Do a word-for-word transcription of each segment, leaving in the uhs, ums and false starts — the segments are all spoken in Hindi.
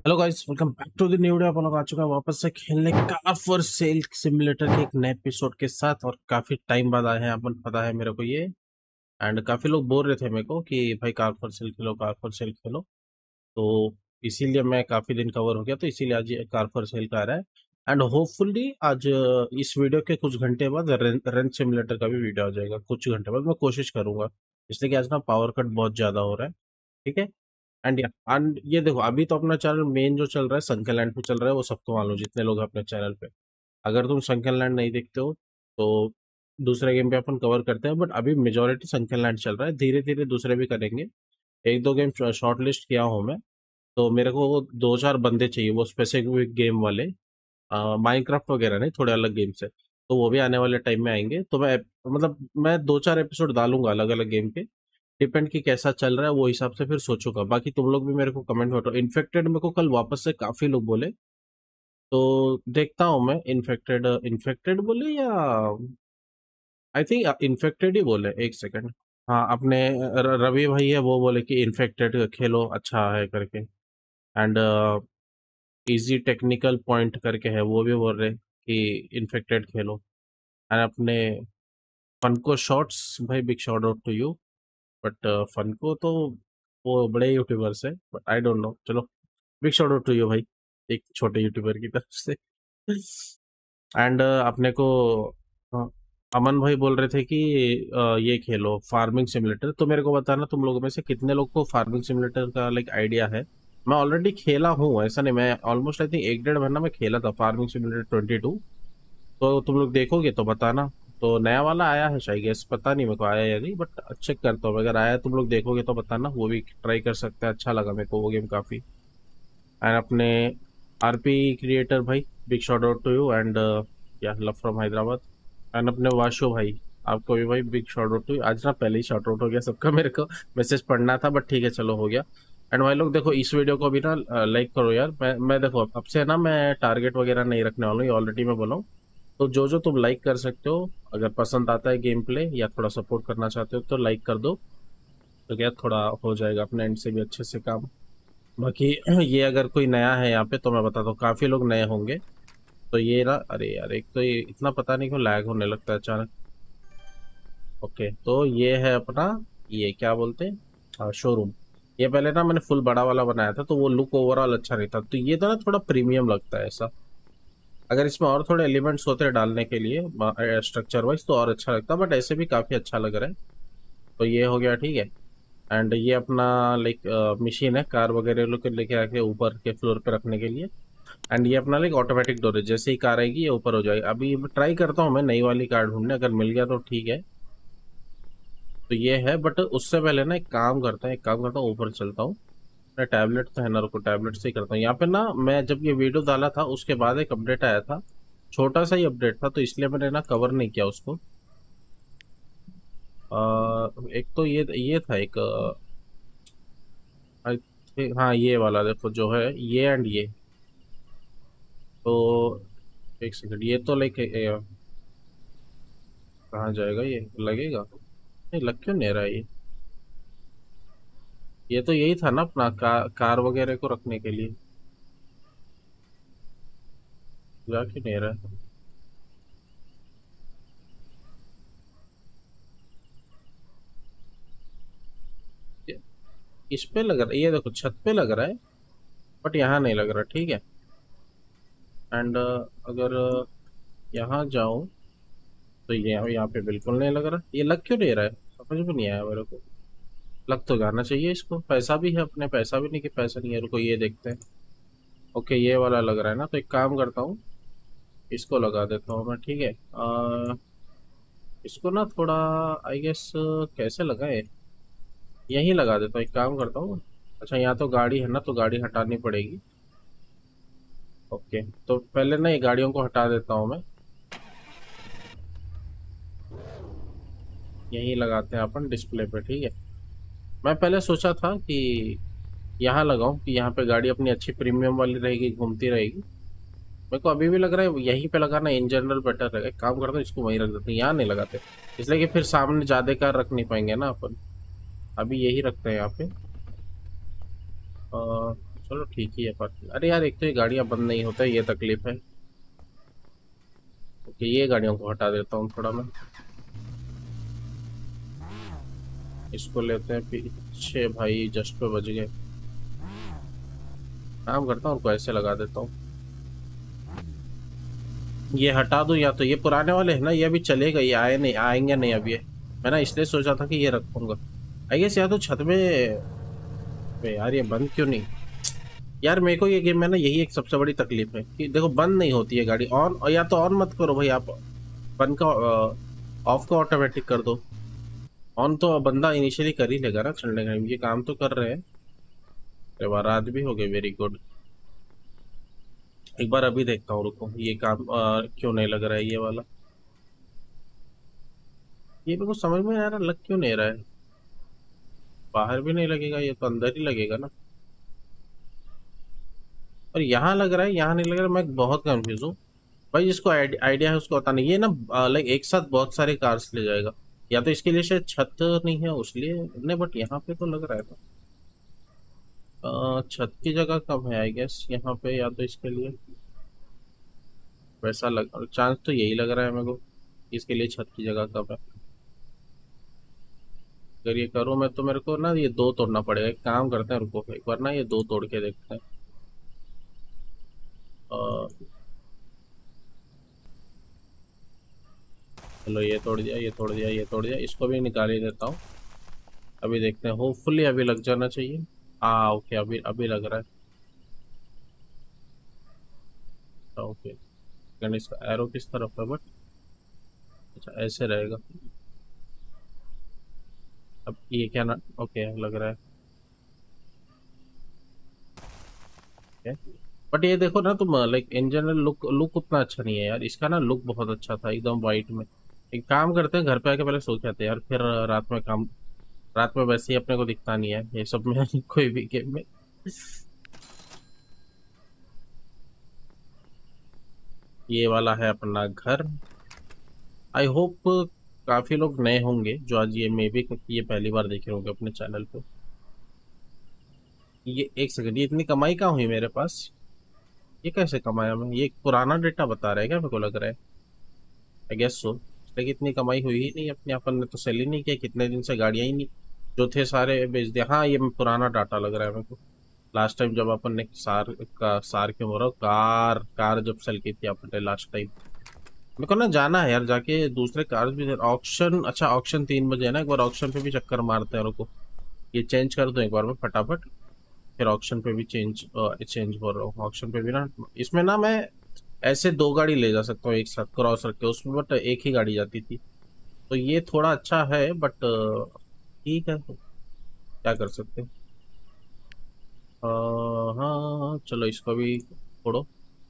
Hello guys, welcome back to the new video. अपन लोग आ चुका है वापस से खेलने कार फॉर सेल सिमुलेटर के एक नए एपिसोड के साथ। और काफी टाइम बाद आए हैं अपन, पता है मेरे को ये। एंड काफी लोग बोल रहे थे मेरे को कि भाई कार फॉर सेल खेलो, कार फॉर सेल खेलो। तो इसीलिए मैं काफी दिन कवर हो गया, तो इसीलिए आज ये कार फॉर सेल का आ रहा है। एंड होपफुली आज अ, इस वीडियो के कुछ घंटे बाद रेंट सिमुलेटर का भी वीडियो आ जाएगा। कुछ घंटे बाद मैं कोशिश करूंगा, इसलिए कि आज ना पावर कट बहुत ज्यादा हो रहा है। ठीक है। एंड एंड ये देखो, अभी तो अपना चैनल मेन जो चल रहा है संख्या लैंड पे चल रहा है, वो सबको मालूम जितने लोग हैं अपने चैनल पे। अगर तुम संख्या लैंड नहीं देखते हो तो दूसरे गेम पे अपन कवर करते हैं, बट अभी मेजोरिटी संख्या लैंड चल रहा है। धीरे धीरे दूसरे भी करेंगे। एक दो गेम शॉर्ट लिस्ट किया हूँ मैं। तो मेरे को दो चार बंदे चाहिए, वो स्पेसिफिक गेम वाले। माइनक्राफ्ट वगैरह नहीं, थोड़े अलग गेम से। तो वो भी आने वाले टाइम में आएंगे, तो मैं मतलब मैं दो चार एपिसोड डालूंगा अलग अलग गेम के। डिपेंड कि कैसा चल रहा है, वो हिसाब से फिर सोचूंगा। बाकी तुम लोग भी मेरे को कमेंट में बताओ। इन्फेक्टेड मेरे को कल वापस से काफी लोग बोले, तो देखता हूँ मैं। इन्फेक्टेड इन्फेक्टेड बोले या आई थिंक इन्फेक्टेड ही बोले। एक सेकंड। हाँ, अपने र- रवि भाई है, वो बोले कि इन्फेक्टेड खेलो, अच्छा है करके। एंड इजी टेक्निकल पॉइंट करके है, वो भी बोल रहे कि इन्फेक्टेड खेलो। एंड अपने फनको शॉट्स भाई, big shout out to you. But Funko तो वो बड़े यूट्यूबर्स है, बट आई डोंट नो। चलो, big shout out to you भाई, एक छोटे यूट्यूबर की तरफ से। एंड अपने को अ, अमन भाई बोल रहे थे कि अ, ये खेलो फार्मिंग सिमुलेटर। तो मेरे को बताना तुम लोगों में से कितने लोग को फार्मिंग सिमुलेटर का लाइक आइडिया है। मैं ऑलरेडी खेला हूँ, ऐसा नहीं। मैं ऑलमोस्ट आई थिंक एक डेढ़ महीना में खेला था फार्मिंग सिमुलेटर ट्वेंटी टू। तो तुम लोग देखोगे तो बताना। तो नया वाला आया है शायद, गेस पता नहीं मेरे को आया या नहीं, बट चेक करता हूँ। अगर आया तुम लोग देखोगे तो बताना, वो भी ट्राई कर सकते हैं। अच्छा लगा मेरे को वो गेम काफी। एंड अपने आरपी क्रिएटर भाई, big shout out to you. And या लव फ्रॉम हैदराबाद। एंड अपने वाशो भाई, आपको भी भाई big shout out to you. आज ना पहले ही शॉट आउट हो गया सबका, मेरे को मैसेज पढ़ना था, बट ठीक है चलो हो गया। एंड भाई लोग देखो, इस वीडियो को भी ना लाइक करो यार। मैं मैं देखो अब से ना, मैं टारगेट वगैरह नहीं रखने वाला हूँ, ये ऑलरेडी मैं बोला हूँ। तो जो जो तुम लाइक कर सकते हो, अगर पसंद आता है गेम प्ले या थोड़ा सपोर्ट करना चाहते हो तो लाइक कर दो। तो क्या थोड़ा हो जाएगा अपने एंड से भी अच्छे से काम। बाकी ये अगर कोई नया है यहाँ पे तो मैं बताता हूँ, काफी लोग नए होंगे। तो ये ना, अरे यार एक तो ये इतना पता नहीं क्यों लैग होने लगता है अचानक। ओके, तो ये है अपना, ये क्या बोलते हैं, शोरूम। ये पहले ना मैंने फुल बड़ा वाला बनाया था, तो वो लुक ओवरऑल अच्छा नहीं था। तो ये तो ना थोड़ा प्रीमियम लगता है ऐसा। अगर इसमें और थोड़े एलिमेंट्स होते डालने के लिए स्ट्रक्चर वाइज तो और अच्छा लगता, बट ऐसे भी काफी अच्छा लग रहा है। तो ये हो गया, ठीक है। एंड ये अपना लाइक मशीन है, कार वगैरह लोग लेके आके ऊपर के फ्लोर पे रखने के लिए। एंड ये अपना लाइक ऑटोमेटिक डोर है, जैसे ही कार आएगी ये ऊपर हो जाएगी। अभी ट्राई करता हूँ मैं नई वाली कार ढूंढने, अगर मिल गया तो ठीक है। तो ये है, बट उससे पहले ना एक काम करता है, एक काम करता हूँ, ऊपर चलता हूँ। मेरा टैबलेट तो है ना, रुको टैबलेट से ही करता हूँ। यहाँ पे ना मैं जब ये वीडियो डाला था उसके बाद एक अपडेट आया था। छोटा सा ही अपडेट था, तो इसलिए मैंने ना कवर नहीं किया उसको। अ, एक तो ये ये था एक, आई थिंक हाँ ये वाला देखो जो है, ये एंड ये। तो एक सेकंड, ये तो लाइक कहाँ जाएगा, ये लगेगा नहीं, लग क्यों नहीं रहा है ये। ये तो यही था ना अपना का, कार वगैरह को रखने के लिए। जा क्यों नहीं रहा है। ये- इस पे लग रहा है, ये देखो छत पे लग रहा है, बट यहाँ नहीं लग रहा, ठीक है। एंड अगर यहाँ जाऊं तो ये यहाँ पे बिल्कुल नहीं लग रहा। ये लग क्यों नहीं रहा है, समझ में नहीं आया मेरे को। लग तो जाना चाहिए इसको, पैसा भी है अपने, पैसा भी नहीं कि पैसा नहीं है। रुको ये देखते हैं। ओके, ये वाला लग रहा है ना, तो एक काम करता हूँ, इसको लगा देता हूँ मैं, ठीक है। अ, इसको ना थोड़ा आई गेस कैसे लगाए, यहीं लगा देता हूँ। एक काम करता हूँ। अच्छा, यहाँ तो गाड़ी है ना, तो गाड़ी हटानी पड़ेगी। ओके, तो पहले ना ये गाड़ियों को हटा देता हूँ मैं। यहीं लगाते हैं अपन डिस्प्ले पे, ठीक है। मैं पहले सोचा था कि यहाँ लगाऊं, कि यहाँ पे गाड़ी अपनी अच्छी प्रीमियम वाली रहेगी, घूमती रहेगी। मेरे को अभी भी लग रहा है यहीं पे लगाना इन जनरल बेटर रहेगा। एक काम करता हूँ, इसको वहीं रख देते हैं, यहाँ नहीं लगाते। इसलिए कि फिर सामने ज्यादा कार रख नहीं पाएंगे ना अपन। अभी यही रखते हैं यहाँ पे। चलो ठीक ही है पर अरे यार एक तो ये गाड़ियां बंद नहीं होता है, ये तकलीफ है। ओके ये गाड़ियों को हटा देता हूँ थोड़ा मैं। इसको लेते हैं पीछे भाई, जस्ट पे बज गए। काम करता हूँ उनको ऐसे लगा देता हूँ। ये हटा दूं या तो ये पुराने वाले है ना, ये अभी चलेगा, ये आए नहीं आएंगे नहीं अब ये। मैं ना इसलिए सोचा था कि ये रखूंगा। आई गेस या तो छत में। बे यार ये बंद क्यों नहीं। यार मेरे को ये गेम में ना यही एक सबसे बड़ी तकलीफ है कि देखो बंद नहीं होती है गाड़ी ऑन, और या तो ऑन मत करो भाई आप। बंद का ऑफ का ऑटोमेटिक कर दो। ऑन तो बंदा इनिशियली कर ही लेगा ना चलने का, ये काम तो कर रहे हैं। अरे वाह रात भी हो गई, वेरी गुड। एक बार अभी देखता हूँ, रुको ये काम अ, क्यों नहीं लग रहा है ये वाला। ये मेरे को समझ में नहीं आ रहा लग क्यों नहीं रहा है। बाहर भी नहीं लगेगा, ये तो अंदर ही लगेगा ना। और यहाँ लग रहा है, यहाँ नहीं लग रहा, मैं बहुत कंफ्यूज हूँ। भाई जिसको आइडिया है उसको पता नहीं, ये ना लाइक एक साथ बहुत सारे कार्स ले जाएगा। या तो इसके लिए शायद छत नहीं है उसलिए नहीं, बट यहाँ पे तो लग रहा है तो। अ, छत की जगह कम है आई गेस यहाँ पे, या तो इसके लिए वैसा लग, चांस तो यही लग रहा है मेरे को कि इसके लिए छत की जगह कम है। अगर ये करूँ मैं तो मेरे को ना ये दो तोड़ना पड़ेगा। एक काम करते हैं रुको, एक बार ना ये दो तोड़ के देखते हैं। अ, चलो ये तोड़ दिया, ये तोड़ दिया, ये तोड़ दिया, इसको भी निकाल ही देता हूँ। अभी देखते हैं, होपफुली अभी लग जाना चाहिए। हाँ ओके अभी अभी लग रहा है। ओके सेकंड, इसका एरो किस तरफ है बट। अच्छा ऐसे रहेगा। अब ये क्या ना, ओके लग रहा है। बट ये देखो ना तुम, like in general look look उतना अच्छा नहीं है यार इसका ना, लुक बहुत अच्छा था एकदम वाइट में। एक काम करते हैं घर पे आके पहले सो के आते हैं यार, फिर रात में काम। रात में वैसे ही अपने को दिखता नहीं है ये सब में कोई भी गेम में। ये वाला है अपना घर। आई होप काफी लोग नए होंगे जो आज ये मे भी ये पहली बार देखे होंगे अपने चैनल पे। ये एक सेकंड, ये इतनी कमाई कहाँ हुई मेरे पास। ये कैसे कमाया मैं, ये एक पुराना डेटा बता रहा है क्या मेरे को लग रहा है। I guess so. लेकिन इतनी कमाई हुई ही नहीं अपने, अपन ने तो सेल ही नहीं किया कितने दिन से, गाड़ियां ही नहीं जो थे सारे बेच दिया। हाँ ये पुराना डाटा लग रहा है मेरे को। लास्ट टाइम जब अपन ने सार का सार क्यों बोल रहा हूँ, कार कार जब सेल की थी अपन ने लास्ट टाइम। मेरे को ना जाना है यार जाके दूसरे कार्स भी ऑक्शन। अच्छा ऑक्शन तीन बजे है ना, एक बार ऑक्शन पे भी चक्कर मारते हैं रुको। ये चेंज कर दूं एक बार में फटाफट। फिर ऑक्शन पे भी चेंज चेंज हो रहा हूँ ऑक्शन पे भी ना। इसमें ना मैं ऐसे दो गाड़ी ले जा सकता हूँ एक साथ क्रॉस रख के उसमें, बट एक ही गाड़ी जाती थी। तो ये थोड़ा अच्छा है बट ठीक है, क्या कर सकते हैं। अ, हाँ चलो इसको भी छोड़ो।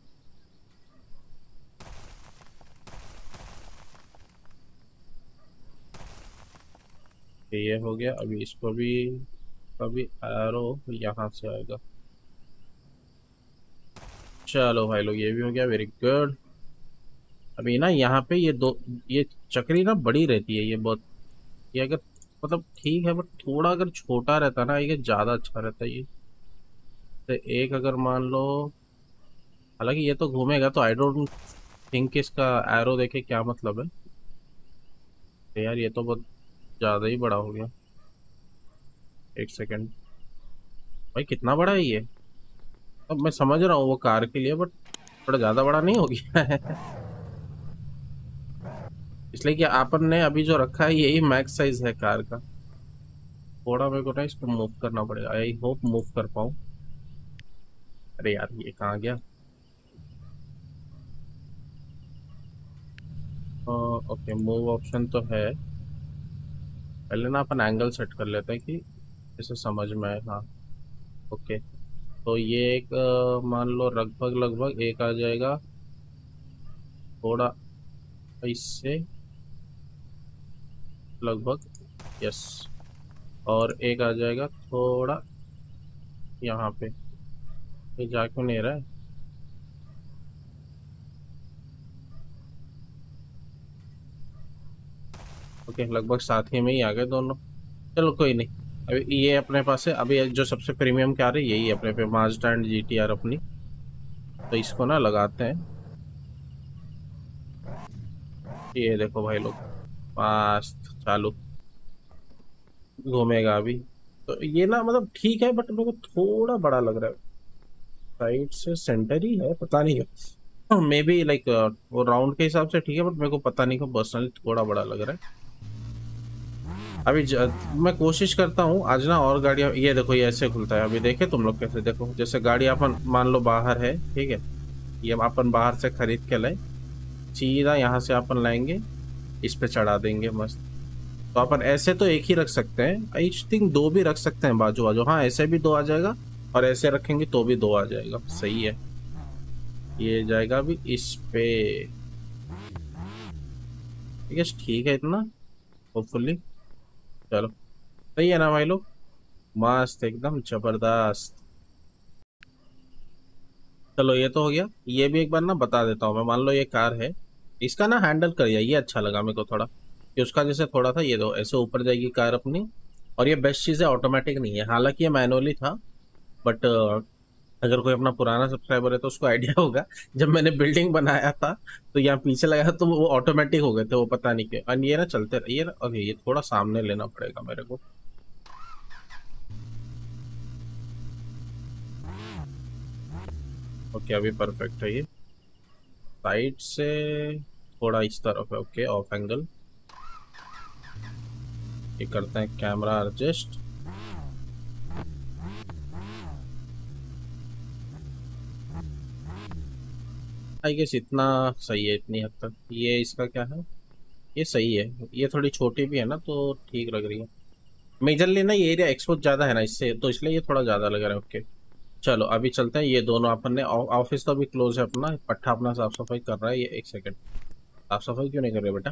ये हो गया, अभी इसको भी। अभी एरो यहाँ से आएगा। चलो भाई लोग ये भी हो गया, वेरी गुड। अभी ना यहाँ पे ये दो, ये चक्री ना बड़ी रहती है ये बहुत। ये अगर मतलब ठीक है बट थोड़ा अगर छोटा रहता ना ये ज्यादा अच्छा रहता है ये। तो एक अगर मान लो, हालांकि ये तो घूमेगा तो आई डोंट थिंक इसका एरो देखे क्या मतलब है। तो यार ये तो बहुत ज्यादा ही बड़ा हो गया। एक सेकेंड, भाई कितना बड़ा है ये। अब मैं समझ रहा हूँ वो कार के लिए, बट थोड़ा ज्यादा बड़ा नहीं हो गया है इसलिए कि आपन ने अभी जो रखा है यही मैक्स साइज है कार का। थोड़ा मेरे को ना इसको मूव करना पड़ेगा, आई होप मूव कर पाऊँ। अरे यार ये कहाँ गया। ओके मूव ऑप्शन तो है। पहले ना अपन एंगल सेट कर लेते हैं कि इसे समझ में आए। हाँ ओके। तो ये एक अ, मान लो लगभग लगभग एक आ जाएगा थोड़ा इससे, लगभग। यस। और एक आ जाएगा थोड़ा यहाँ पे। ये जा क्यों नहीं रहा है। ओके लगभग साथ ही में ही आ गए दोनों। चलो कोई नहीं। अभी ये अपने पास है, अभी जो सबसे प्रीमियम कार है यही है अपने पे, Mazda and G T R अपनी। तो इसको ना लगाते हैं, ये देखो भाई लोग, मस्त चालू घूमेगा अभी। तो ये ना मतलब ठीक है, बट मेरे को थोड़ा बड़ा लग रहा है। साइड से सेंटर ही है, पता नहीं क्यों, मे बी लाइक वो राउंड के हिसाब से ठीक है, बट मेरे को पता नहीं क्यों पर्सनली थोड़ा बड़ा लग रहा है। अभी ज, मैं कोशिश करता हूँ आज ना और गाड़ियाँ, ये देखो ये ऐसे खुलता है, अभी देखे तुम लोग कैसे, देखो जैसे गाड़ी अपन मान लो बाहर है, ठीक है, ये अपन बाहर से खरीद के लाए, सीधा यहाँ से अपन लाएंगे, इस पे चढ़ा देंगे मस्त। तो अपन ऐसे तो एक ही रख सकते हैं, आई थिंक दो भी रख सकते हैं बाजू बाजू, हाँ ऐसे भी दो आ जाएगा, और ऐसे रखेंगे तो भी दो आ जाएगा, सही है। ये जाएगा अभी इस पे, ठीक है ठीक है इतना, होपफुली। चलो सही है ना भाई लोग, मस्त एकदम जबरदस्त। चलो ये तो हो गया, ये भी एक बार ना बता देता हूँ मैं, मान लो ये कार है, इसका ना हैंडल करिए, ये अच्छा लगा मेरे को थोड़ा, कि उसका जैसे थोड़ा था, ये दो ऐसे ऊपर जाएगी कार अपनी। और ये बेस्ट चीज़ है, ऑटोमेटिक नहीं है, हालांकि ये मैनुअली था, बट अगर कोई अपना पुराना सब्सक्राइबर है तो उसको आइडिया होगा, जब मैंने बिल्डिंग बनाया था तो यहाँ पीछे लगाया तो वो ऑटोमेटिक हो गए थे, वो पता नहीं क्यों। और ये ना चलते रहे, ये ना, ओके ये थोड़ा सामने लेना पड़ेगा मेरे को। ओके अभी परफेक्ट है ये, साइड से थोड़ा इस तरफ है, ओके ऑफ एंगल, ये करते हैं कैमरा एडजस्ट। आई गेस इतना सही है, इतनी हद तक। ये इसका क्या है, ये सही है, ये थोड़ी छोटी भी है ना तो ठीक लग रही है। मेजरली ना ये एरिया एक्सपोज ज्यादा है ना इससे, तो इसलिए ये थोड़ा ज्यादा लग रहा है। ओके चलो अभी चलते हैं, ये दोनों अपन ने, ऑफिस तो अभी क्लोज है अपना, पट्टा अपना साफ सफाई कर रहा है ये, एक सेकंड, साफ सफाई क्यों नहीं कर रहे बेटा।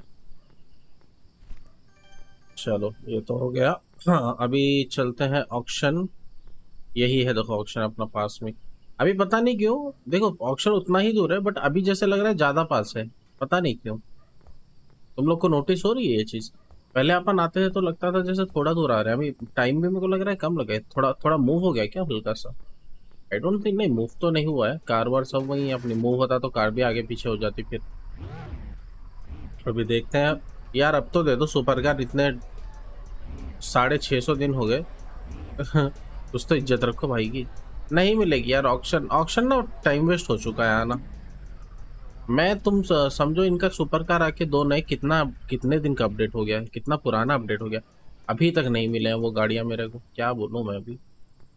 चलो ये तो हो गया। हाँ अभी चलते हैं ऑक्शन, यही है देखो ऑक्शन अपना पास में। अभी पता नहीं क्यों, देखो ऑक्शन उतना ही दूर है, बट अभी जैसे लग रहा है ज्यादा पास है, पता नहीं क्यों। तुम लोग को नोटिस हो रही है ये चीज? पहले अपन आते थे तो लगता था जैसे थोड़ा दूर आ रहे हैं, अभी टाइम भी मेरे को लग रहा है कम लगे, थोड़ा थोड़ा मूव हो गया क्या हल्का सा। आई डोंट थिंक, नहीं मूव तो नहीं हुआ है, कार वार सब वही है अपनी, मूव होता तो कार भी आगे पीछे हो जाती फिर। अभी देखते हैं यार, अब तो दे दो सुपर कार, इतने साढ़े छः सौ दिन हो गए। कुछ तो इज्जत रखो भाई की। नहीं मिलेगी यार ऑक्शन, ऑक्शन ना टाइम वेस्ट हो चुका है आना। मैं तुम स- समझो इनका सुपर कार आके दो नए, कितना कितने दिन का अपडेट हो गया है, कितना पुराना अपडेट हो गया, अभी तक नहीं मिले हैं वो गाड़ियां मेरे को, क्या बोलूं मैं अभी।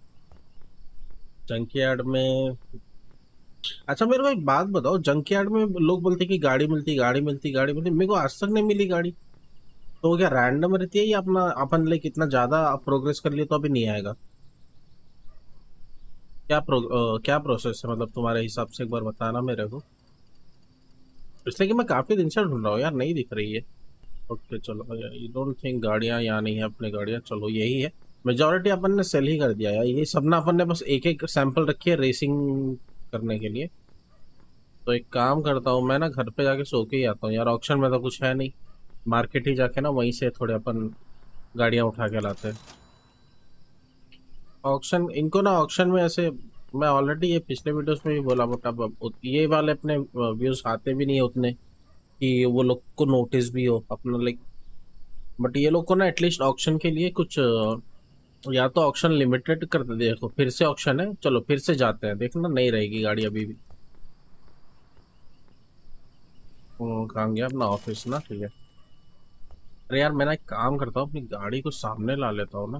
जंकयार्ड में, अच्छा मेरे को एक बात बताओ, जंकयार्ड में लोग बोलते हैं कि गाड़ी मिलती गाड़ी मिलती गाड़ी मिलती, मेरे को आज तक नहीं मिली गाड़ी। तो वो क्या रैंडम रहती है, या अपना अपन लाइक इतना ज्यादा प्रोग्रेस कर लिए तो अभी नहीं आएगा? क्या प्रो, अ, क्या प्रोसेस है मतलब तुम्हारे हिसाब से, एक बार बताना मेरे को, इसलिए कि मैं काफी दिन से ढूंढ रहा हूँ यार, नहीं दिख रही है। ओके चलो, यू डोंट थिंक गाड़ियाँ यहाँ नहीं है अपनी गाड़ियाँ, चलो यही है। मेजोरिटी अपन ने सेल ही कर दिया यार, ये सब ना अपन ने बस एक एक सैंपल रखी है रेसिंग करने के लिए। तो एक काम करता हूँ मैं ना, घर पे जाके सो के ही आता हूँ यार, ऑक्शन में तो कुछ है नहीं, मार्केट ही जाके ना वहीं से थोड़े अपन गाड़ियाँ उठा के लाते हैं। ऑक्शन इनको ना, ऑक्शन में ऐसे, मैं ऑलरेडी ये पिछले वीडियोस में भी बोला, बट अब अब ये वाले अपने व्यूज आते भी नहीं है उतने कि वो लोग को नोटिस भी हो अपना लाइक। बट ये लोग को ना एटलीस्ट ऑक्शन के लिए कुछ अ, या तो ऑक्शन लिमिटेड कर दे, देखो फिर से ऑक्शन है, चलो फिर से जाते हैं, देखना नहीं रहेगी गाड़ी अभी भी। हम्म, कहाँ गया अपना ऑफिस ना, ठीक है। अरे यार मैं ना एक काम करता हूँ, अपनी गाड़ी को सामने ला लेता हूँ ना।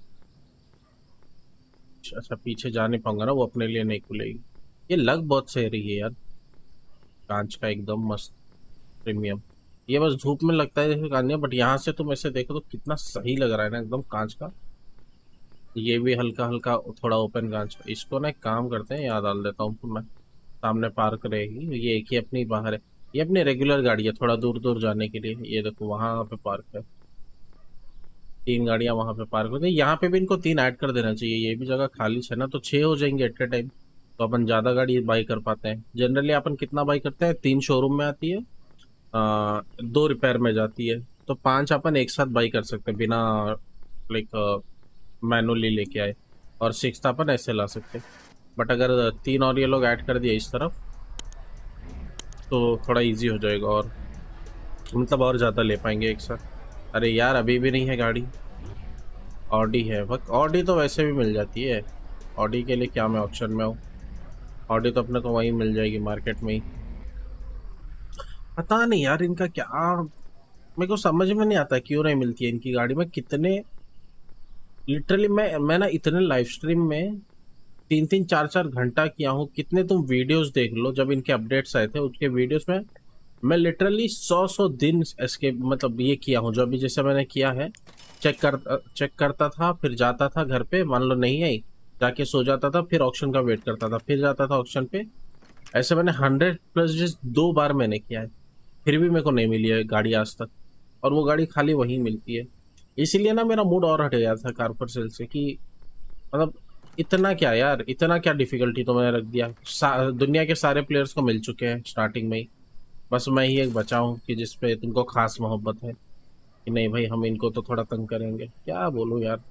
अच्छा पीछे जा नहीं पाऊंगा ना, वो अपने लिए नहीं खुलेगी। ये लग बहुत सही रही है यार, कांच का एकदम मस्त प्रीमियम। ये बस धूप में लगता है जैसे कांच, बट यहाँ से तुम ऐसे देखो तो कितना सही लग रहा है ना एकदम कांच का। ये भी हल्का हल्का थोड़ा ओपन कांच का, इसको ना एक काम करते हैं, याद डाल देता हूँ मैं, सामने पार्क रहेगी ये, एक ही अपनी बाहर है। ये अपनी रेगुलर गाड़ी है, थोड़ा दूर दूर जाने के लिए, ये देखो वहां पे पार्क है, तीन गाड़ियां वहां पे पार्क होती है, यहाँ पे भी इनको तीन ऐड कर देना चाहिए, ये भी जगह खाली है ना, तो छह हो जाएंगे एट ए टाइम। तो अपन ज्यादा गाड़ी बाई कर पाते हैं, जनरली अपन कितना बाई करते हैं, तीन शोरूम में आती है, आ, दो रिपेयर में जाती है, तो पांच अपन एक साथ बाई कर सकते हैं बिना लाइक मैनुअली लेके आए, और सिक्स अपन ऐसे ला सकते। बट अगर तीन और ये लोग ऐड कर दिए इस तरफ तो थोड़ा इजी हो जाएगा, और मतलब और ज़्यादा ले पाएंगे एक साथ। अरे यार अभी भी नहीं है गाड़ी। ऑडी है, बस ऑडी तो वैसे भी मिल जाती है। ऑडी के लिए क्या मैं ऑप्शन में हूँ? ऑडी तो अपने को वहीं मिल जाएगी मार्केट में ही। पता नहीं यार इनका क्या, मेरे को समझ में नहीं आता क्यों नहीं मिलती है इनकी गाड़ी में। कितने लिटरली मैं मैं ना इतने लाइव स्ट्रीम में तीन तीन चार चार घंटा किया हूँ। कितने तुम वीडियोस देख लो, जब इनके अपडेट्स आए थे उसके वीडियोस में मैं लिटरली सौ सौ दिन इसके मतलब ये किया हूँ। जो अभी जैसे मैंने किया है, चेक कर चेक करता था, फिर जाता था घर पे, मान लो नहीं आई, जाके सो जाता था, फिर ऑक्शन का वेट करता था, फिर जाता था ऑक्शन पे। ऐसे मैंने हंड्रेड प्लस डेज दो बार मैंने किया है, फिर भी मेरे को नहीं मिली है गाड़ी आज तक। और वो गाड़ी खाली वहीं मिलती है। इसीलिए ना मेरा मूड और हट गया था कारपर सेल से कि मतलब इतना क्या यार, इतना क्या डिफिकल्टी तो मैंने रख दिया। दुनिया के सारे प्लेयर्स को मिल चुके हैं स्टार्टिंग में ही, बस मैं ही एक बचा हूँ कि जिसपे तुमको खास मोहब्बत है कि नहीं भाई हम इनको तो थोड़ा तंग करेंगे। क्या बोलूँ यार,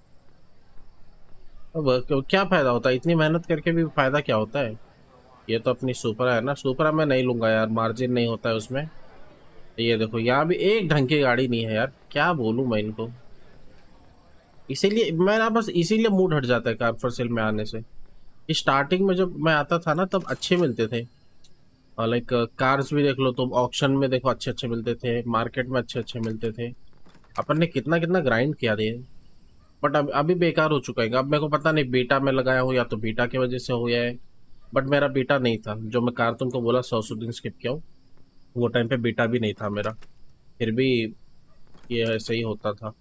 अब क्या फायदा होता है इतनी मेहनत करके भी, फायदा क्या होता है? ये तो अपनी सुपरा है ना, सुपरा मैं नहीं लूंगा यार, मार्जिन नहीं होता है उसमें। ये देखो यहाँ भी एक ढंग की गाड़ी नहीं है यार, क्या बोलूँ मैं इनको। इसीलिए मेरा बस इसीलिए मूड हट जाता है कार फॉर सेल में आने से। स्टार्टिंग में जब मैं आता था ना तब अच्छे मिलते थे, लाइक कार्स भी देख लो तुम, ऑक्शन में देखो अच्छे अच्छे मिलते थे, मार्केट में अच्छे अच्छे मिलते थे। अपन ने कितना कितना ग्राइंड किया थे। बट अब अभी बेकार हो चुका है। अब मेरे को पता नहीं बीटा में लगाया हो या तो बीटा की वजह से हो गया है। बट मेरा बीटा नहीं था, जो मैं कार तुमको बोला सौ सौ दिन स्किप किया हूँ, वो टाइम पे बीटा भी नहीं था मेरा, फिर भी ये ऐसे ही होता था।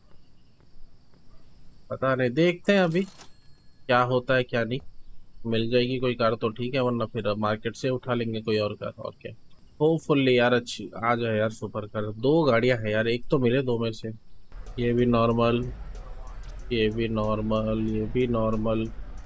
पता नहीं, देखते हैं अभी क्या होता है क्या नहीं। मिल जाएगी कोई कार तो ठीक है, वरना फिर मार्केट से उठा लेंगे कोई और कार, और क्या। होपफुली यार अच्छी आ जाए यार सुपर कार। दो गाड़ियां हैं यार, एक तो मिले दो में से। ये भी नॉर्मल, ये भी नॉर्मल, ये भी नॉर्मल।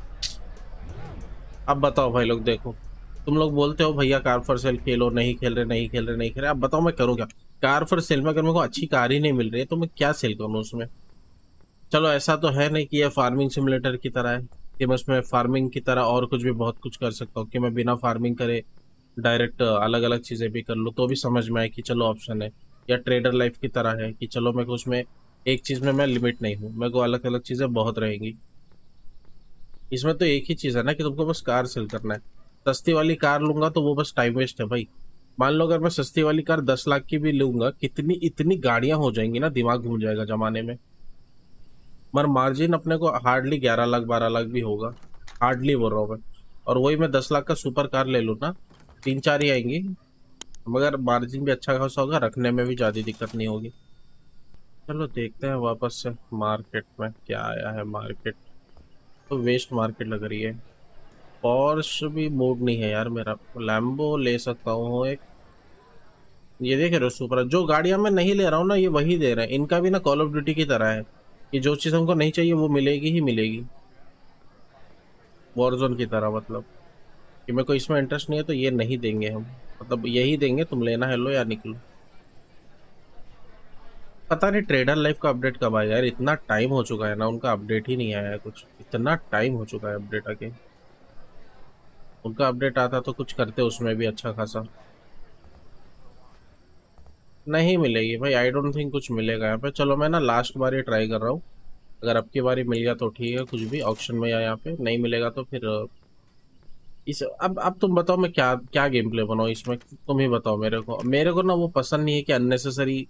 अब बताओ भाई लोग, देखो तुम लोग बोलते हो भैया कार फॉर सेल खेलो, नहीं खेल रहे नहीं खेल रहे नहीं खेल रहे। अब बताओ मैं करूँ क्या? कार फॉर सेल में अगर मेरे को अच्छी कार ही नहीं मिल रही है तो मैं क्या सेल करूँ उसमें? चलो ऐसा तो है नहीं कि ये फार्मिंग सिमुलेटर की तरह है कि मैं उसमें फार्मिंग की तरह और कुछ भी बहुत कुछ कर सकता हूँ, कि मैं बिना फार्मिंग करे डायरेक्ट अलग अलग चीज़ें भी कर लूँ तो भी समझ में आए कि चलो ऑप्शन है। या ट्रेडर लाइफ की तरह है कि चलो मेरे को उसमें एक चीज़ में मैं लिमिट नहीं हूँ, मेरे को अलग अलग चीज़ें बहुत रहेंगी। इसमें तो एक ही चीज़ है ना कि तुमको बस कार सेल करना है। सस्ती वाली कार लूंगा तो वो बस टाइम वेस्ट है भाई। मान लो अगर मैं सस्ती वाली कार दस लाख की भी लूंगा, कितनी इतनी गाड़ियां हो जाएंगी ना, दिमाग घूम जाएगा जमाने में। मगर मार्जिन अपने को हार्डली ग्यारह लाख बारह लाख भी होगा, हार्डली बोल रहा हूँ मैं। और वही मैं दस लाख का सुपर कार ले लूँ ना, तीन चार ही आएंगी, मगर मार्जिन भी अच्छा खासा होगा, रखने में भी ज़्यादा दिक्कत नहीं होगी। चलो देखते हैं वापस से मार्केट में क्या आया है। मार्केट तो वेस्ट मार्केट लग रही है। पॉर्श भी मूड नहीं है यार मेरा, लैम्बो ले सकता हूँ एक। ये देख रहे हो सुपर, जो गाड़ियां मैं नहीं ले रहा हूँ ना ये वही दे रहे हैं। इनका भी ना कॉल ऑफ ड्यूटी की तरह है कि जो चीज़ हमको नहीं चाहिए वो मिलेगी ही मिलेगी, वॉरजोन की तरह। मतलब कि मेरे को इसमें इंटरेस्ट नहीं है तो ये नहीं देंगे हम, मतलब यही देंगे, तुम लेना है लो या निकलो। पता नहीं ट्रेडर लाइफ का अपडेट कब आएगा यार, इतना टाइम हो चुका है ना, उनका अपडेट ही नहीं आया है कुछ। इतना टाइम हो चुका है अपडेट आके, उनका अपडेट आता तो कुछ करते उसमें भी अच्छा खासा। नहीं मिलेगी भाई, आई डोंट थिंक कुछ मिलेगा यहाँ पे। चलो मैं ना लास्ट बार ही ट्राई कर रहा हूँ, अगर अब की बारी मिल गया तो ठीक है, कुछ भी ऑप्शन में या यहाँ पे नहीं मिलेगा तो फिर अ, इस अब अब तुम बताओ मैं क्या क्या गेम प्ले बनाऊँ इसमें, तुम ही बताओ मेरे को। मेरे को ना वो पसंद नहीं है कि अननेसेसरी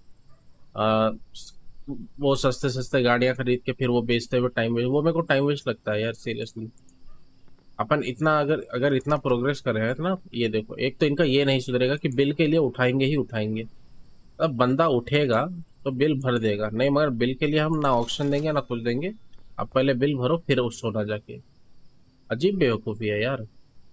वो सस्ते सस्ते गाड़ियां खरीद के फिर वो बेचते हुए टाइम वेस्ट, वो मेरे को टाइम वेस्ट लगता है यार सीरियसली। अपन इतना अगर अगर इतना प्रोग्रेस कर रहे हैं तो ना, ये देखो एक तो इनका ये नहीं सुधरेगा कि बिल के लिए उठाएंगे ही उठाएंगे। अब बंदा उठेगा तो बिल भर देगा, नहीं मगर बिल के लिए हम ना ऑप्शन देंगे ना कुछ देंगे। अब पहले बिल भरो फिर उस सोना जाके। अजीब बेवकूफ़ी है यार।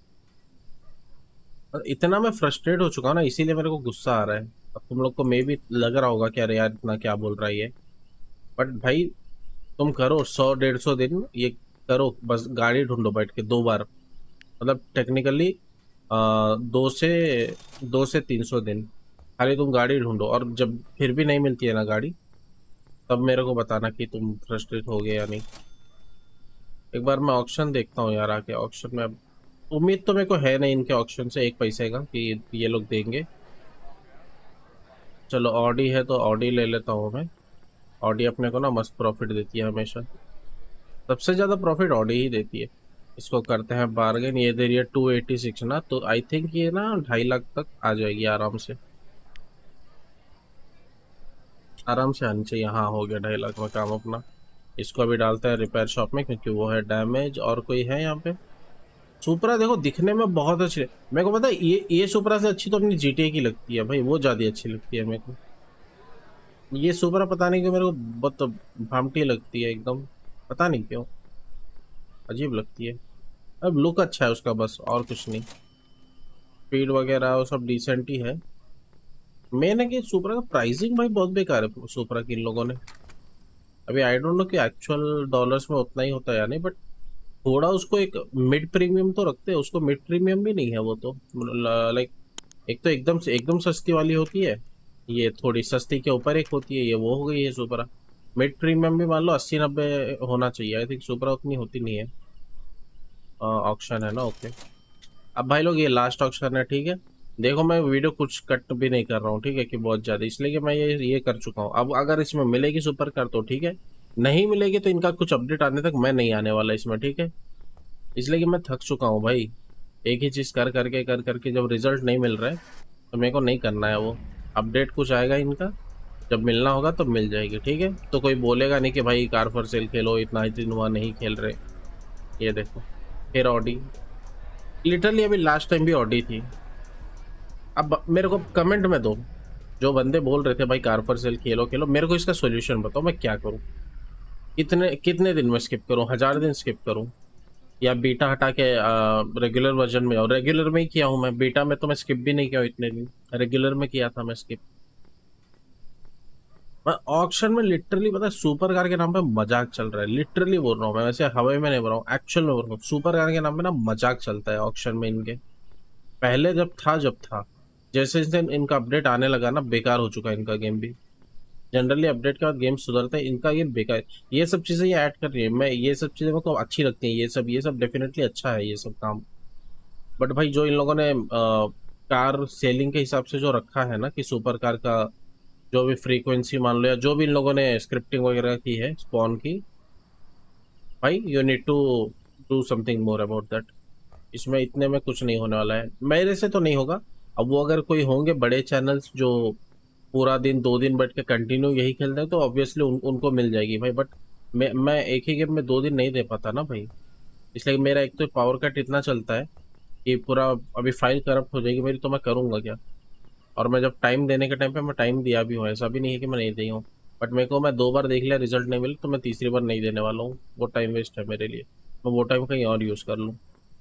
और इतना मैं फ्रस्ट्रेट हो चुका हूँ ना, इसीलिए मेरे को गुस्सा आ रहा है। अब तुम लोग को मे भी लग रहा होगा कि अरे यार इतना क्या बोल रहा है ये, बट भाई तुम करो सौ डेढ़ सौ दिन ये करो, बस गाड़ी ढूंढो बैठ के दो बार, मतलब टेक्निकली दो से दो से तीन सौ दिन खाली तुम गाड़ी ढूंढो। और जब फिर भी नहीं मिलती है ना गाड़ी, तब मेरे को बताना कि तुम फ्रस्ट्रेट हो गए या नहीं। एक बार मैं ऑक्शन देखता हूँ यार, आके ऑक्शन में। उम्मीद तो मेरे को है नहीं इनके ऑक्शन से एक पैसे का कि ये लोग देंगे। चलो ऑडी है तो ऑडी ले लेता हूँ मैं। ऑडी अपने को ना मस्त प्रॉफिट देती है हमेशा। सबसे ज़्यादा प्रॉफिट ऑडी ही देती है। इसको करते हैं बार्गेन, ये दे रही है टू एटी सिक्स ना, तो आई थिंक ये ना ढाई लाख तक आ जाएगी आराम से। आराम से आनी चाहिए। हाँ हो गया ढाई लाख में काम अपना। इसको अभी डालते हैं रिपेयर शॉप में क्योंकि वो है डैमेज। और कोई है यहाँ पे? सुपरा देखो दिखने में बहुत अच्छी है। मेरे को पता है ये ये सुपरा से अच्छी तो अपनी जीटीए की लगती है भाई, वो ज़्यादा अच्छी लगती है मेरे को। ये सुपरा पता नहीं क्यों मेरे को बहुत भामटी लगती है एकदम, पता नहीं क्यों, अजीब लगती है। अब लुक अच्छा है उसका बस, और कुछ नहीं। स्पीड वगैरह वो सब डिसेंट ही है। मेन है कि सुपरा का प्राइसिंग भाई बहुत बेकार है सुपरा की इन लोगों ने। अभी आई डोंट नो कि एक्चुअल डॉलर्स में उतना ही होता है या नहीं, बट थोड़ा उसको एक मिड प्रीमियम तो रखते हैं। उसको मिड प्रीमियम भी नहीं है वो तो, लाइक एक तो एकदम से एकदम सस्ती वाली होती है, ये थोड़ी सस्ती के ऊपर एक होती है, ये वो हो गई है सुपरा। मिड प्रीमियम भी मान लो अस्सी नब्बे होना चाहिए, आई थिंक सुपरा उतनी होती नहीं है। ऑक्शन है ना, ओके। अब भाई लोग ये लास्ट ऑक्शन है, ठीक है। देखो मैं वीडियो कुछ कट भी नहीं कर रहा हूँ, ठीक है, कि बहुत ज़्यादा, इसलिए कि मैं ये ये कर चुका हूँ। अब अगर इसमें मिलेगी सुपर कार तो ठीक है, नहीं मिलेगी तो इनका कुछ अपडेट आने तक मैं नहीं आने वाला इसमें, ठीक है। इसलिए कि मैं थक चुका हूँ भाई, एक ही चीज़ कर करके कर करके जब रिजल्ट नहीं मिल रहा है तो मेरे को नहीं करना है वो। अपडेट कुछ आएगा इनका, जब मिलना होगा तो मिल जाएगी, ठीक है। तो कोई बोलेगा नहीं कि भाई कार फॉर सेल खेलो, इतना ही दिन हुआ नहीं खेल रहे। ये देखो फिर ऑडी, लिटरली अभी लास्ट टाइम भी ऑडी थी। अब मेरे को कमेंट में दो, जो बंदे बोल रहे थे भाई कार फॉर सेल खेलो खेलो, मेरे को इसका सोल्यूशन बताओ, मैं क्या करूँ? कितने कितने दिन में स्किप करूँ? हजार दिन स्किप करूँ, या बीटा हटा के रेगुलर वर्जन में? और रेगुलर में ही किया हूँ मैं, बीटा में तो मैं स्किप भी नहीं किया हूँ इतने दिन, रेगुलर में किया था मैं स्किप। मैं ऑक्शन में लिटरली पता है सुपर कार के नाम पे मजाक चल रहा है, लिटरली बोल रहा हूँ मैं, वैसे हवा में नहीं बोल रहा हूँ, एक्चुअल में बोल रहा हूँ। सुपर कार के नाम पे ना मजाक चलता है ऑक्शन में इनके। पहले जब था जब था जैसे जैसे इनका अपडेट आने लगा ना, बेकार हो चुका है इनका गेम भी। जनरली अपडेट के बाद गेम सुधरता है, इनका ये बेकार। ये सब चीजें ये ऐड कर रही है, मैं ये सब चीजें मेरे को अच्छी लगती हैं, ये सब ये सब डेफिनेटली अच्छा है ये सब काम। बट भाई जो इन लोगों ने आ, कार सेलिंग के हिसाब से जो रखा है ना कि सुपर कार का जो भी फ्रीक्वेंसी मान लो, या जो भी इन लोगों ने स्क्रिप्टिंग वगैरह की है स्पॉन की, भाई you need to do something more about that. इसमें इतने में कुछ नहीं होने वाला है, मेरे से तो नहीं होगा। अब वो अगर कोई होंगे बड़े चैनल्स जो पूरा दिन दो दिन बैठ के कंटिन्यू यही खेलते हैं तो ऑब्वियसली उन, उनको मिल जाएगी भाई। बट मैं मैं एक ही गेम में दो दिन नहीं दे पाता ना भाई, इसलिए मेरा एक तो पावर कट इतना चलता है कि पूरा अभी फाइल करप्ट हो जाएगी मेरी, तो मैं करूँगा क्या? और मैं जब टाइम देने के टाइम पे मैं टाइम दिया भी हूँ, ऐसा भी नहीं है कि मैं नहीं दी हूँ। बट मेरे को, मैं दो बार देख लिया रिजल्ट नहीं मिला तो मैं तीसरी बार नहीं देने वाला हूँ, वो टाइम वेस्ट है मेरे लिए। मैं वो टाइम कहीं और यूज़ कर लूँ।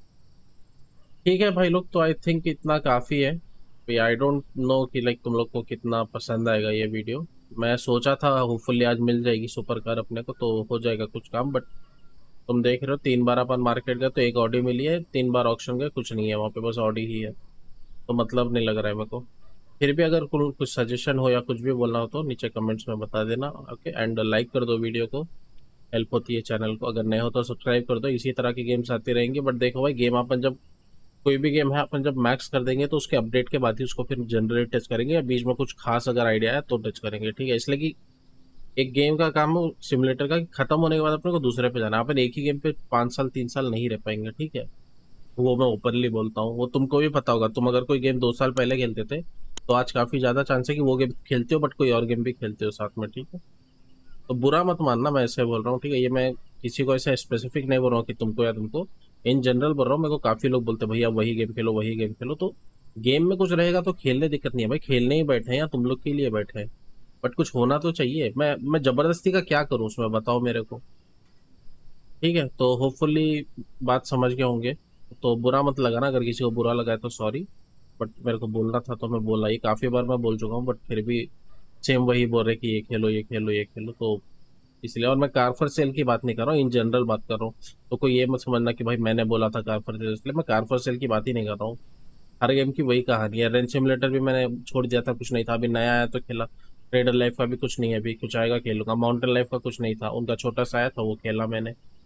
ठीक है भाई लोग, तो आई थिंक इतना काफ़ी है। आई डोंट नो कि लाइक तुम लोग को कितना पसंद आएगा ये वीडियो। मैं सोचा था होपफुली आज मिल जाएगी सुपर कार अपने को तो हो जाएगा कुछ काम, बट तुम देख रहे हो तीन बार अपन मार्केट गए तो एक ऑडी मिली है, तीन बार ऑक्शन गए कुछ नहीं है वहाँ पे, बस ऑडी ही है। तो मतलब नहीं लग रहा है मेरे को। फिर भी अगर कुछ कुछ सजेशन हो या कुछ भी बोलना हो तो नीचे कमेंट्स में बता देना, ओके। एंड लाइक कर दो वीडियो को, हेल्प होती है चैनल को। अगर नए हो तो सब्सक्राइब कर दो, इसी तरह की गेम्स आती रहेंगी। बट देखो भाई गेम अपन जब, कोई भी गेम है अपन जब मैक्स कर देंगे तो उसके अपडेट के बाद ही उसको फिर जनरली टच करेंगे, या बीच में कुछ खास अगर आइडिया है तो टच करेंगे, ठीक है। इसलिए कि एक गेम का काम है सिमुलेटर का कि खत्म होने के बाद अपने को दूसरे पे जाना है। अपन एक ही गेम पे पाँच साल तीन साल नहीं रह पाएंगे, ठीक है। वो मैं ओपनली बोलता हूँ, वो तुमको भी पता होगा। तुम अगर कोई गेम दो साल पहले खेलते थे तो आज काफी ज्यादा चांस है कि वो गेम खेलते हो बट कोई और गेम भी खेलते हो साथ में, ठीक है। तो बुरा मत मानना, मैं ऐसे बोल रहा हूँ, ठीक है। ये मैं किसी को ऐसे स्पेसिफिक नहीं बोल रहा हूँ कि तुमको या तुमको, इन जनरल बोल रहा हूँ। मेरे को काफी लोग बोलते हैं भैया वही गेम खेलो वही गेम खेलो, तो गेम में कुछ रहेगा तो खेलने दिक्कत नहीं है भाई, खेलने ही बैठे हैं या तुम लोग के लिए बैठे हैं। बट कुछ होना तो चाहिए। मैं मैं जबरदस्ती का क्या करूँ उसमें, बताओ मेरे को। ठीक है, तो होपफुली बात समझ गए होंगे। तो बुरा मत लगाना, अगर किसी को बुरा लगा है तो सॉरी। बट मेरे को बोलना था तो मैं बोला, ये काफ़ी बार मैं बोल चुका हूँ बट फिर भी सेम वही बोल रहे कि ये खेलो ये खेलो ये खेलो, तो इसलिए। और मैं कार फॉर सेल की बात नहीं कर रहा हूँ, इन जनरल बात कर रहा हूँ। तो कोई ये मत समझना कि भाई मैंने बोला था कार फॉर सेल, इसलिए मैं कार फॉर सेल की बात ही नहीं कर रहा हूँ। हर गेम की वही कहानी है। रेंज सिमुलेटर भी मैंने छोड़ दिया था, कुछ नहीं था, अभी नया आया तो खेला। ट्रेडर लाइफ का भी कुछ नहीं है, अभी कुछ आएगा खेलूंगा। माउंटेन लाइफ का कुछ नहीं था, उनका छोटा सा आया था वो खेला मैंने।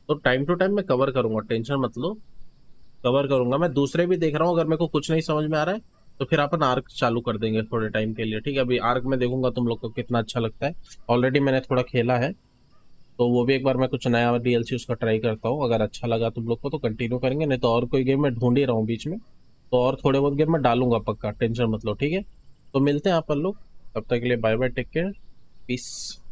तो टाइम टू टाइम मैं कवर करूंगा, टेंशन मत लो। कवर करूंगा। मैं दूसरे भी देख रहा हूँ, अगर मेरे को कुछ नहीं समझ में आ रहा है तो फिर अपन आर्क चालू कर देंगे थोड़े टाइम के लिए, ठीक है। अभी आर्क में देखूंगा तुम लोग को कितना अच्छा लगता है। ऑलरेडी मैंने थोड़ा खेला है, तो वो भी एक बार मैं कुछ नया डीएलसी उसका ट्राई करता हूँ। अगर अच्छा लगा तुम लोग को तो कंटिन्यू करेंगे, नहीं तो और कोई गेम मैं ढूंढ ही रहा हूँ बीच में, तो और थोड़े बहुत गेम मैं डालूंगा पक्का, टेंशन मत लो, ठीक है। तो मिलते हैं अपन लोग, तब तक के लिए bye bye, take care, piece.